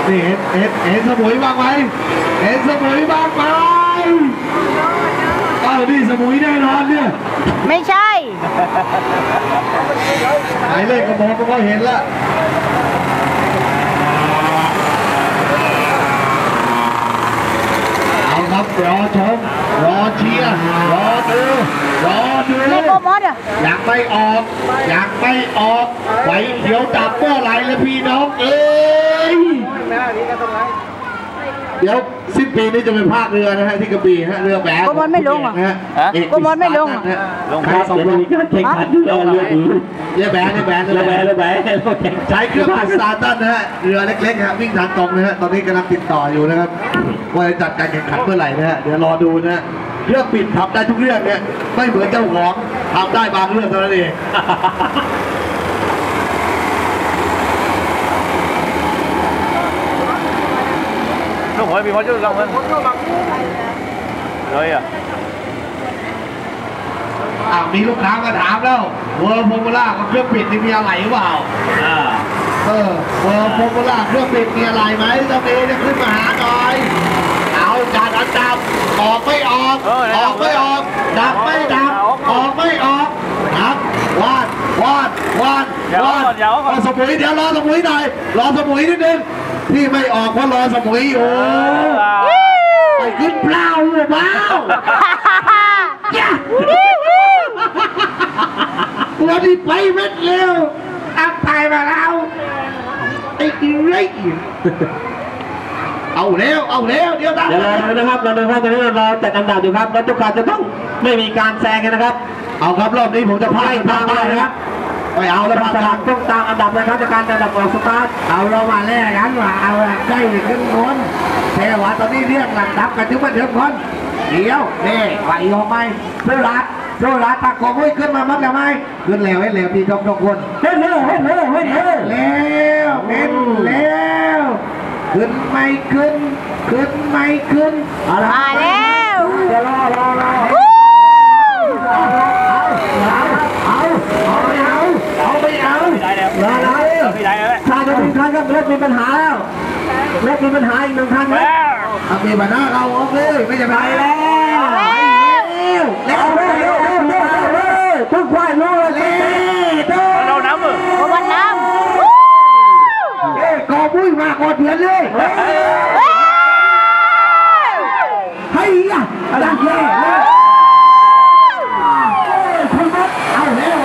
นี่เห็นสมุยบ้างไหมเห็นสมุยบ้างไหมนี่สมุยแน่นอนเนี่ยไม่ใช่หมายเลขกระบอกก็เห็นละเอาครับรอชมรอเชียร์รอดูอยากไม่ออกไฟเขียวดับเมื่อไหร่เลยพี่น้องเอ้ยเดี๋ยวสิ้นปีนี้จะเป็นภาคเรือนะฮะที่กระบี่ฮะเรือแบกก็มันไม่ลงอ่ะก็มันไม่ลงอ่ะลงครับเดี๋ยวมีการแข่งขันเรือแบกใช้เครื่องพันซาตันนะฮะเรือเล็กๆฮะวิ่งทางตรงนะฮะตอนนี้กำลังติดต่ออยู่นะครับว่าจะจัดการแข่งขันเมื่อไหร่นะฮะเดี๋ยวรอดูนะฮะเรื่องปิดทำได้ทุกเรื่องเนี่ยไม่เหมือนเจ้าของทำได้บางเรื่องเท่านั้นเองลูกหอยมีพอจุดลงมันเลยอ่ะมีลูกค้ามาถามแล้วเวอร์โฟมูล่ากับเครื่องปิดมีอะไรหรือเปล่าเวอร์โฟมูล่าเครื่องปิดมีอะไรไหมตอนนี้จะขึ้นมาหาหน่อยเอาการอันดับออกไม่ออกดับไม่ดับออกไม่ออกครับวาดสมุยเดี๋ยวรอสมุยหน่อยรอสมุยนิดนึงที่ไม่ออกเพราะรอสมุยอยู่ไปขึ้นเปล่าตัวที่ไปเม็ดเร็วอัพไปมาแล้วไอ้ไรเอาแล้วเดี๋ยวนะครับเราตอนนี้เราจัดอันดับอยู่ครับแล้วทุกการจะต้องไม่มีการแซงกันนะครับเอาครับรอบนี้ผมจะพายทางได้นะครับไปเอาแล้วสลับต้องตามอันดับนะครับจากการอันดับออกสตาร์ทเอาเรามาแลกกันว่าเอาใกล้ขึ้นคนแต่ว่าตอนนี้เรียกหลังดับกันถึงมาถึงคนเดี๋ยวนี่ไหวออกไหมโซลาตะโกนขึ้นมามั้งจะไหมขึ้นแล้วพี่ทุกคนเฮ้ยแล้วขึ้นไม่ขึ้นมาแล้วเดี๋ยวรอเอาไปเอาชาจะมีคันครับรถมีปัญหาแล้วรถมีปัญหาอีกหนึ่งคันแล้วมีปัญหาเราโอเคไม่จะไปแล้วทุกควายรู้เลยเราน้ำวันน้ำกอบุ้ยมากอดเดือนเลยให้อะไรแย่เอาแล้ว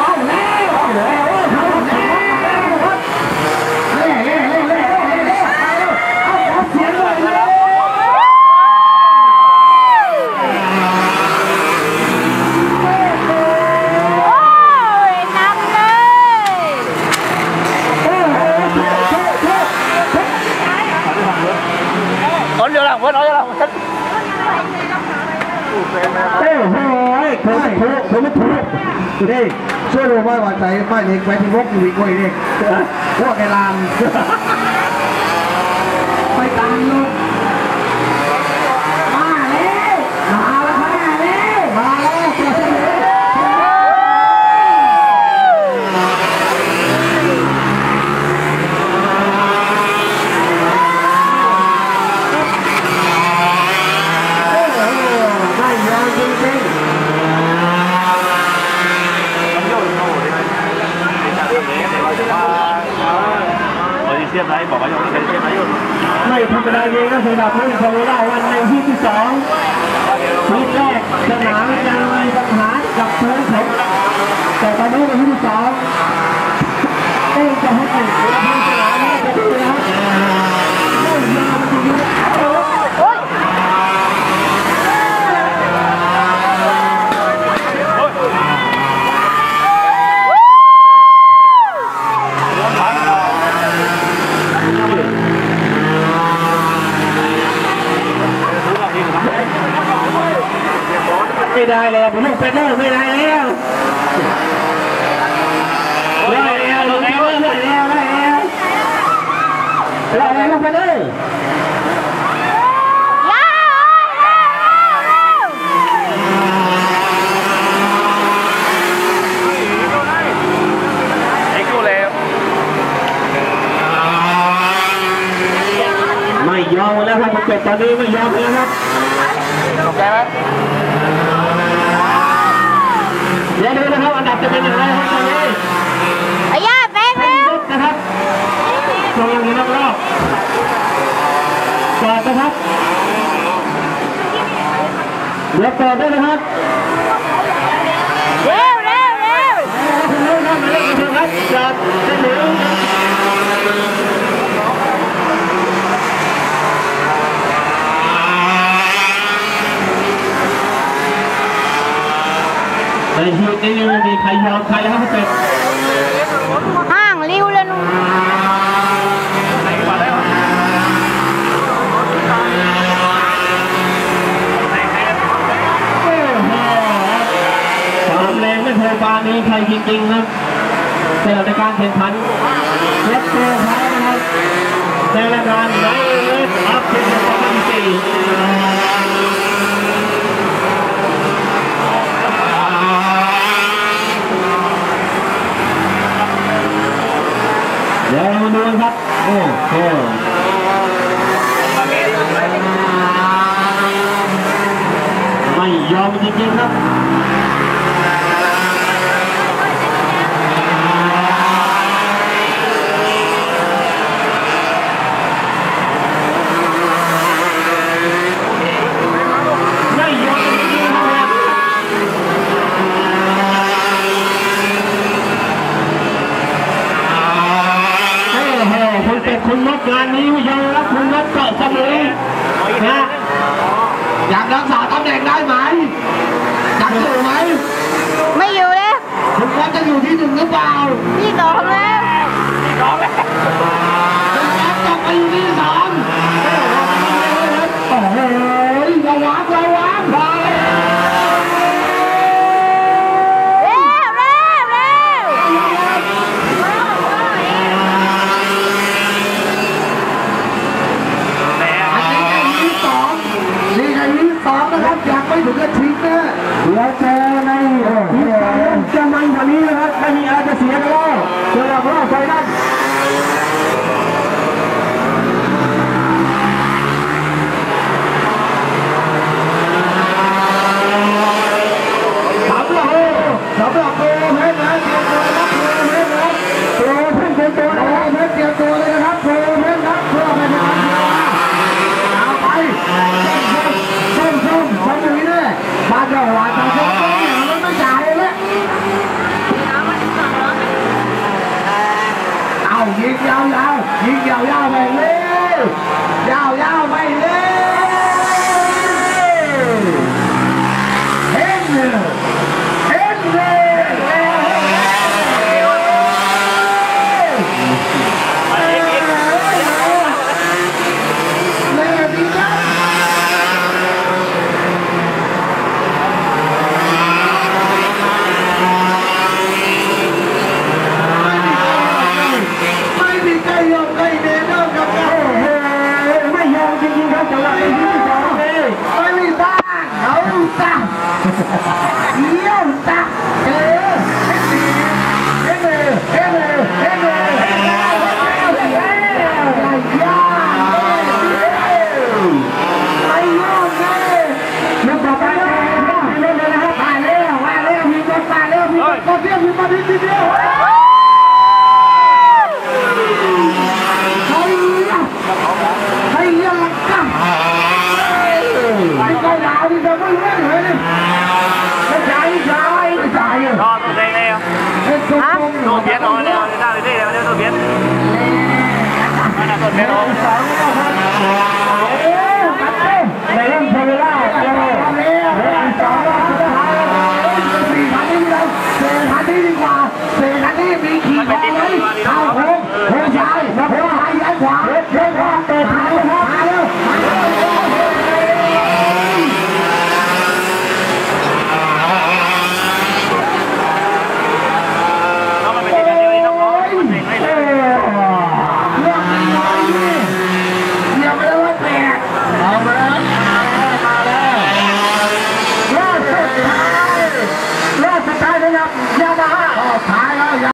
นี่ช่วยดูว่าวันใจไม่เล็กไปที่วกอยู่อีกคนนี่พวกไอ้ลานไปตามลูกมาแล้วเทียบไรบอกว่ายังไม่เคยเทียบไรอยู่ไม่ธรรมดาเองก็สำหรับผู้ชมได้วันในที่2ทีแรกสนามยังมีปัญหากับเพื่อนผมแต่ตอนนี้ในที่2จะให้เกิดทางสนามนี้จะดีนะครับไม่ยอมจริงไม่ได้เลยผมต้องเป็นเรื่องไม่ได้แล้วลงไปเลยยอมแล้วครับเป็ดตอนนี้ไม่ยอมแล้วครับตกใจไหมเดี๋ยวดูนะครับอันดับจะเป็นอย่างไรครับตอนนี้ไอ้ย่าแป้งเร็วนะครับตรงอย่างนี้รอบๆจอดนะครับเดี๋ยวจอดด้วยนะครับเร็วเร็วเร็วคุณรู้ครับมาเล่นกันครับจอดจะถึงในชีวิตนี้ไม่มีใครยอมใครแล้วครับเป็ดห่างริ้วเลยนุ่มความแรงไม่เคยปานี้ใครจริงๆครับแต่ในการแข่งขันรถโตไทยนะครับในรายการไนท์เลสอัพเป็นประจำปีเดี๋ยวมาดูครับโอ้โหไม่ยอมจริงๆครับคุณนกงานนี้ยังรับคุณนกเกาะสมุยนะอยากรักษาตำแหน่งได้ไหมอยากอยู่ไหมไม่อยู่แล้วคุณว่าจะอยู่ที่หนึ่งหรือเปล่าที่สองแล้วคุณว่าจะไปอยู่ที่สองโอ้โหระวังระวังไปเร็วเร็วเร็วนี่ไงวิสองนะครับยังไม่ถึงกับทิ้งนะเดี๋ยวเจอในที่สองจะมันกว่านี้นะครับไม่มีอะไรจะเสียแล้วเจอรอบไฟนั่นสำหรับโปรเพชรนะเตรียมตัวรับโปรเพชรนะโปรเพชรเตรียมตัวเตรียมตัวเลยนะครับโปรเพชรนะเพื่อไปทำเอาไปส้มสมุยเนี่ยบ้านเราว่าแต่ส้มเนี่ยมันไม่จ่ายเลยเอายิงยาวยิงยาวไปเลยยาวไปเลยเฮ้ยก็เที่ยวอยู่มาดีทีเดียวใครยังกันไอ้เกาเหลาที่จะไม่เล่นเลยนี่ไม่ใช่รอบตัวเองเลยอ่ะไอ้ตัวตัวเบียดออกมาแล้วได้ได้เลยตัวเบียดตัวเบียดออก